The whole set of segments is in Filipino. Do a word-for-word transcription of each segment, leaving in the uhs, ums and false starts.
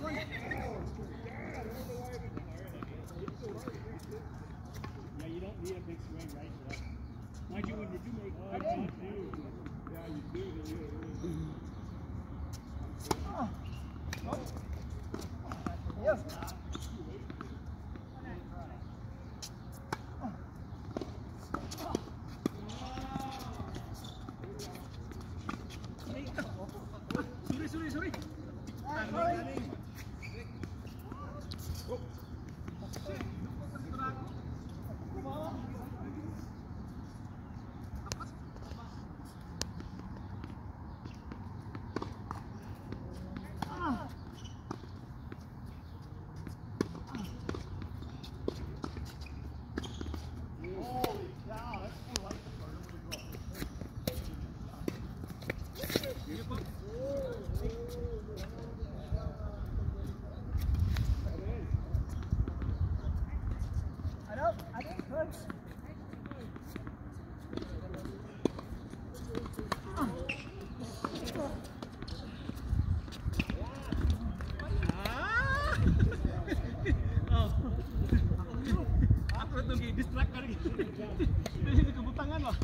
you don't need a big swing, right? Mind you, when you do make good shots, yeah, you do. Oh. Oh. Yes. Sorry, sorry, sorry. Distract kali. Ini kebut tangan loh.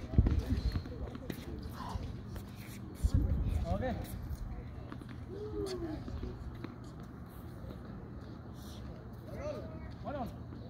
Oke. Mana?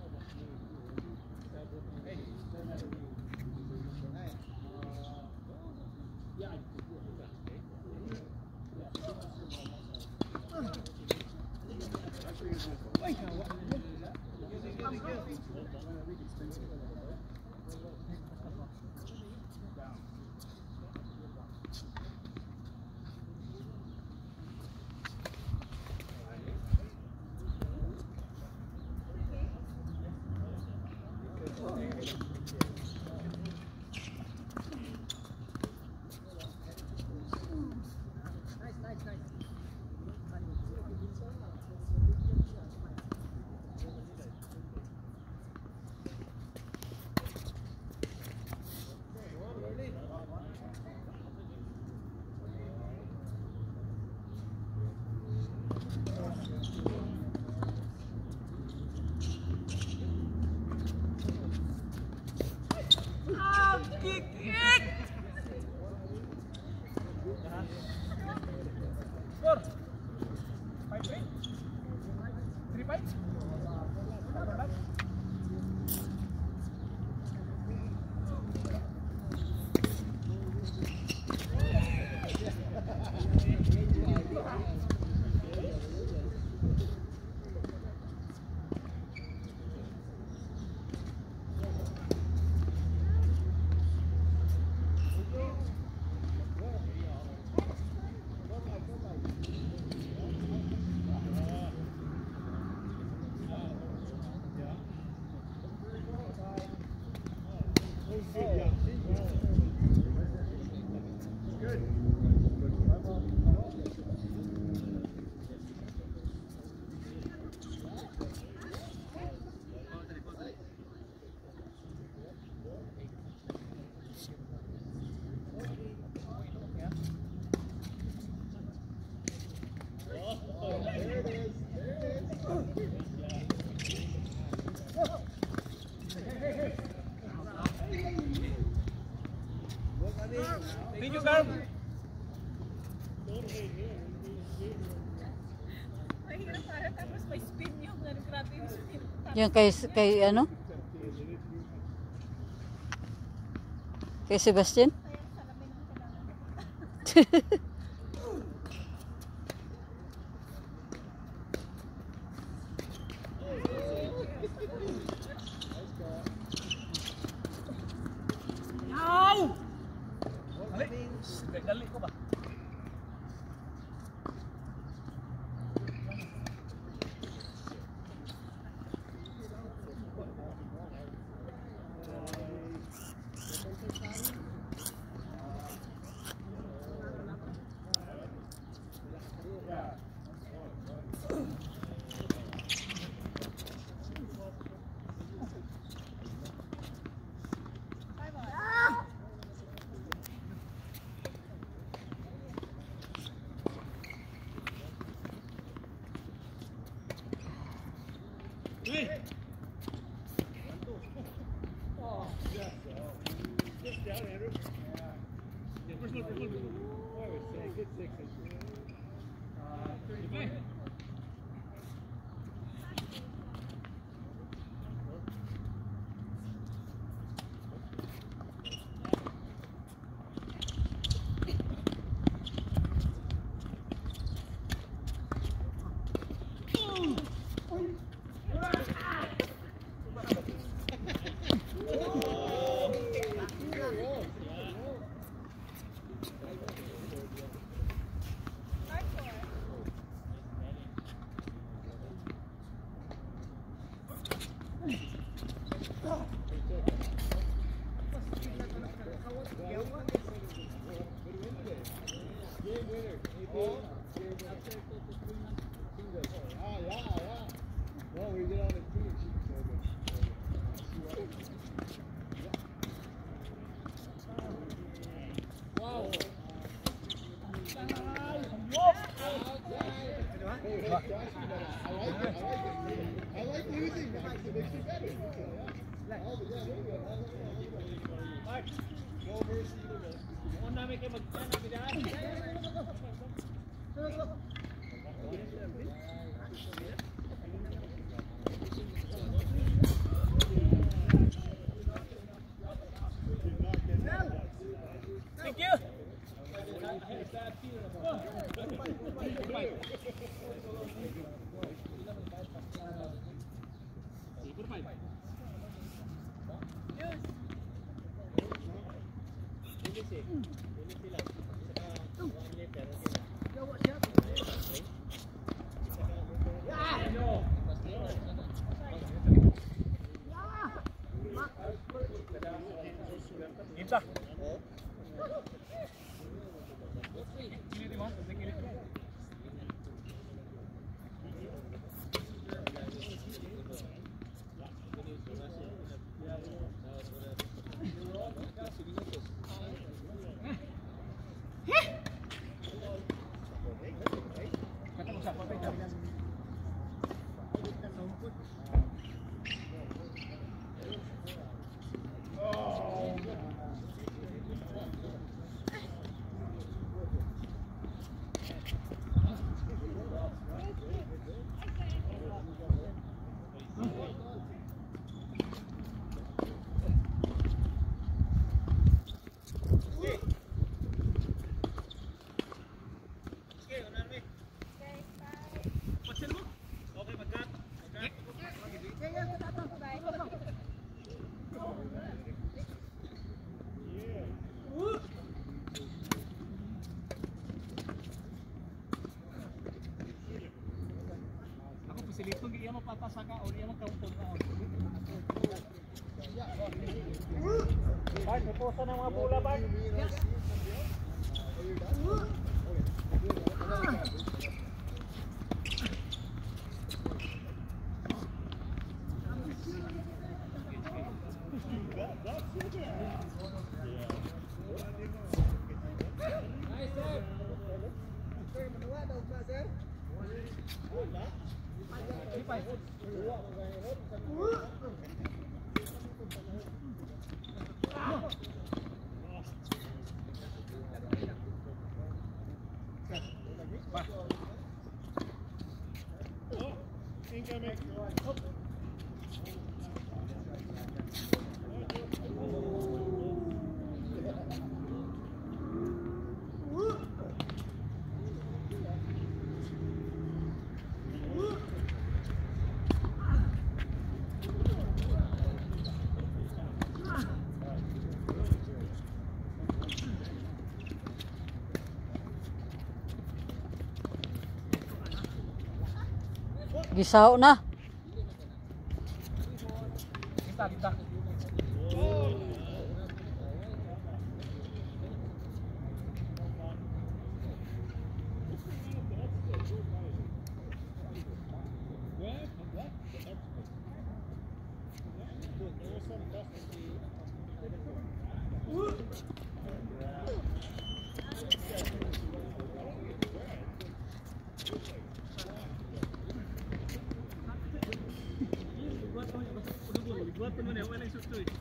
Thank you, Carm. Mahirap para tapos may spin yung ano, grabe yung spin. Yung kay, kay ano? Kay Sebastian? Ow! Dali, dali ko ba? Hey! Oh, yes. Just down, Andrew. Yeah, first one, first one. I would say good six. Uh, thirty-five. Thank you. Imsah. Silipong iya mo patasa ka o iya mo kauntong ka. Ay, pupusa ng mga bola ba? Gisaw na. Kita, kita. Buhat pa naman eh, wala yung shoot to eh.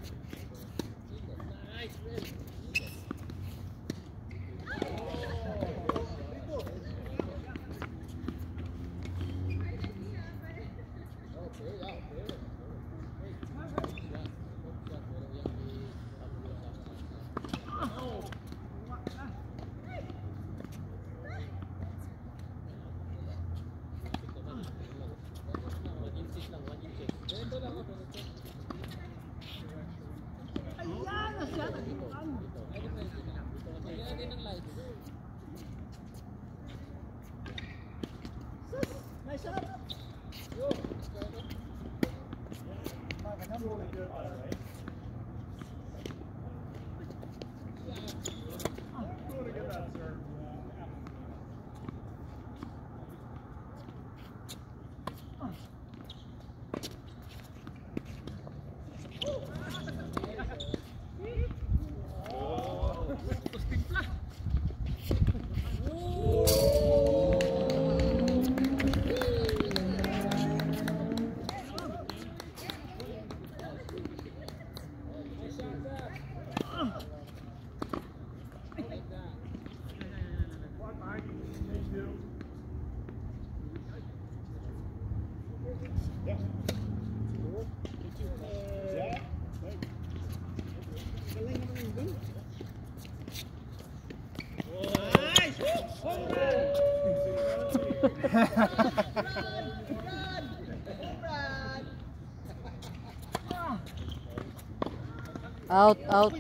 Out, out.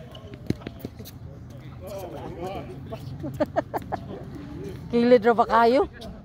Kilid ra ba kayo?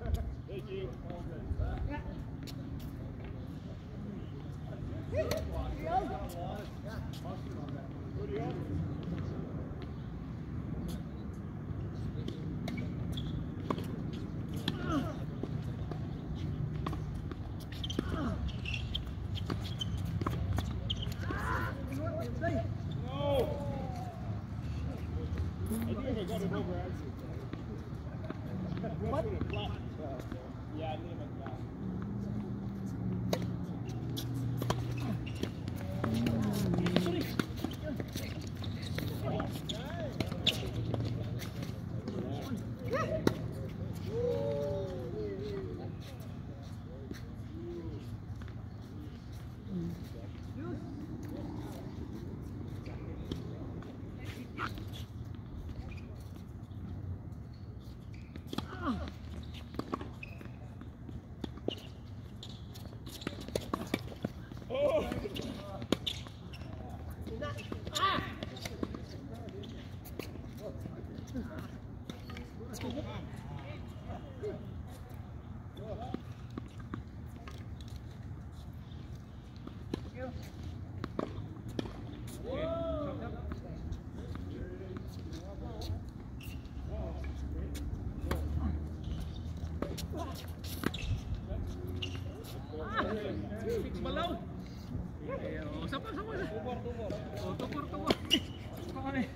Malaw. Oh, sapa sapa. Tumor tumor. Oh, tumor tumor. Sapa ni?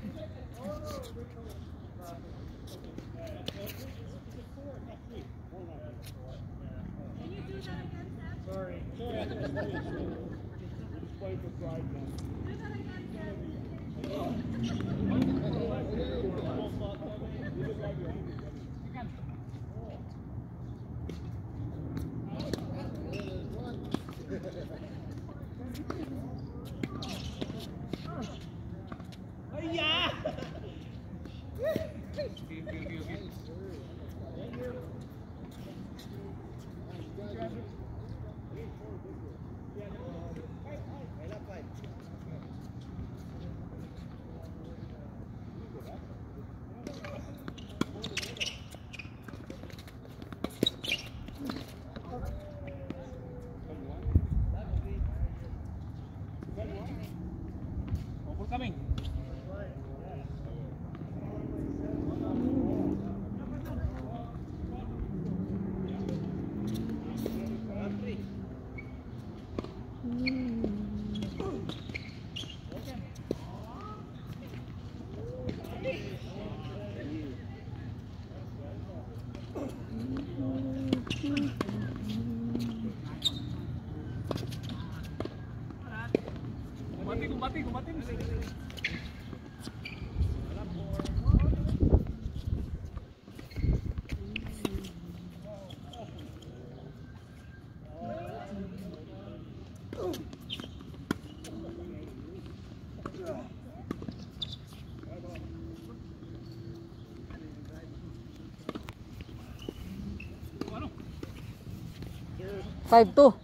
Sorry. Sorry. Just play for pride now. five two.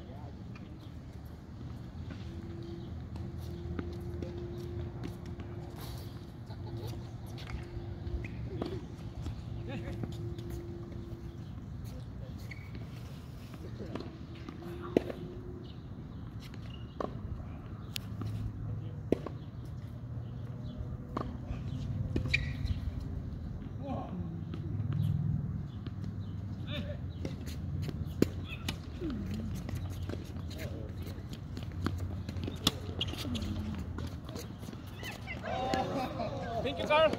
Thank you, Carl.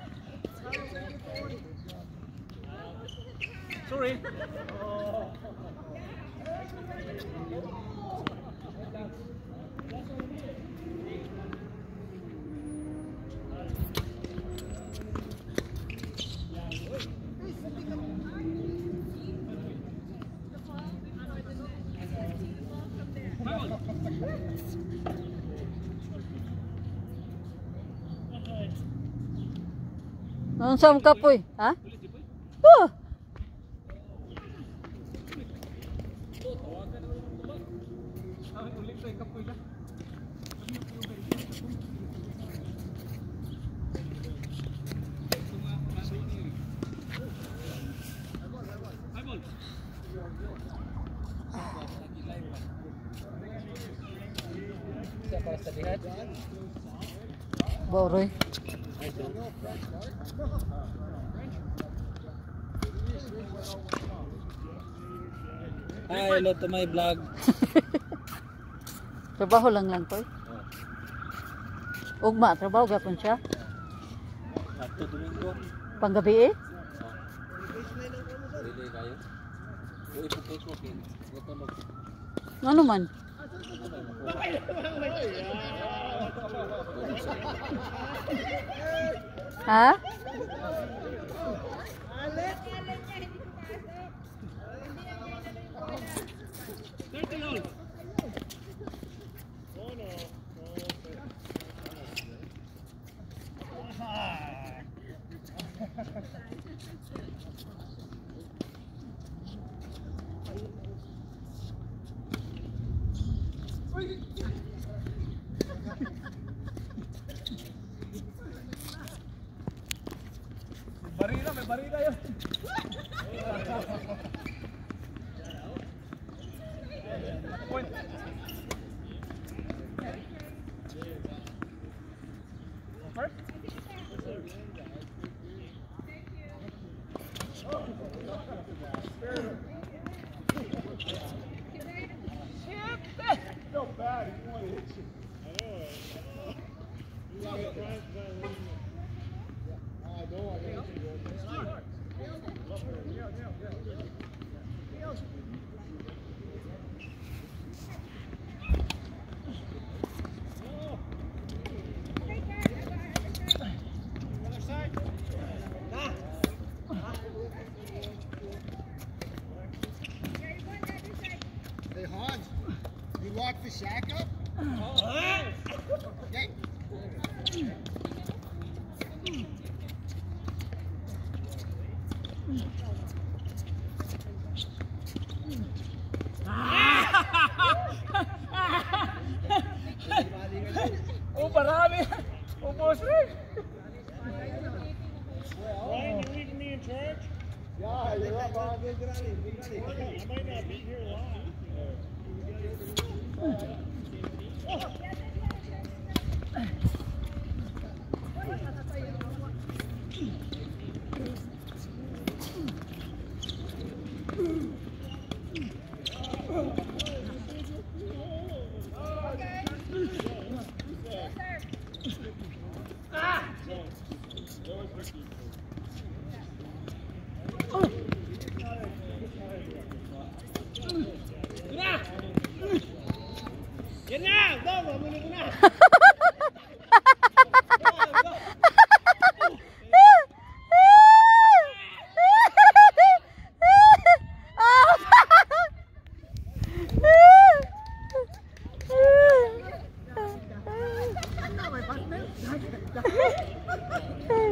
Sorry. Nung sa kapoy, ha? Oh. Boroy. Hi, hello to my vlog. Trabaho lang lang to. Ugma, trabaho gapon siya. Ato Domingo. Panggabi eh. Dili kayo. Uy, pupos mo kin. Ito mo. Ano man? Ha? Barila, may barila yun. Point. First? So bad, he wanted to hit you. I know it. You want to try and try and win. I know, I got you. Hey Hans, you locked the shack up? Okay. Oh, marami. Ubos rin. Ryan, you leaving me in charge? Yeah, you're up, Hans. Big ready, big ready. I might not be here long. Yan na! Go! Mamunin ko na! partner.